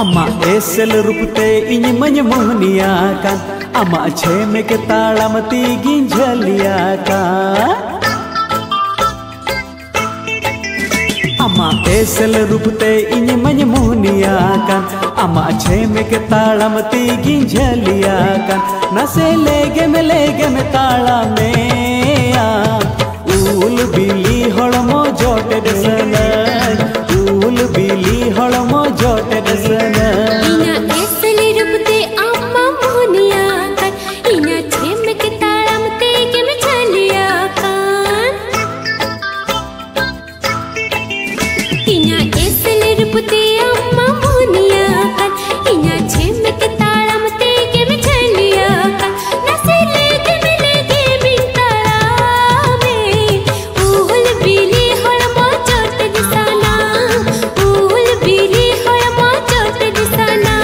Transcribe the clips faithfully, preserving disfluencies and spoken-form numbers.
अमा एसल रूपते इन मन मोहनिया का अमा छे में के ताड़म तीगी झलिया का अमा एसल रूपते इन मन मोहनिया का अमा छे में के ताड़म तीगी झलिया का नसे लेगे में लेगे में ताड़ा में आ उल बिली हड़मो जोटे दसना उल बिली हड़मो जोटे दसना इना एसले रूपते अम्मा मोहनिया का इना छेम के ताड़म तेगे में झलिया का इना एसले रूपते अम्मा मोहनिया का इना छेम के ताड़म तेगे में झलिया का नसे लेगे में लेगे बिन ताड़ा में उल बिली हड़मो जोटे दसना उल बिली हड़मो जोटे दसना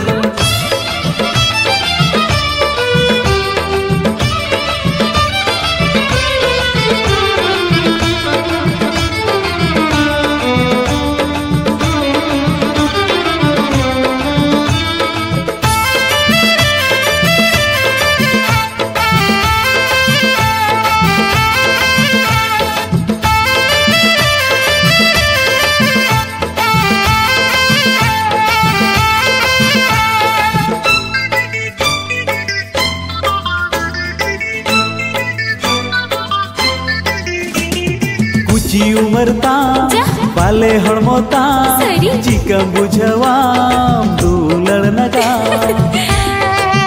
कुची उमरता बाले हड़मोता सरी। चिकम बुझवा दूलड़ नगा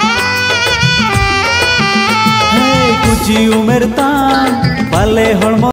कुची उमरता बाले हड़मो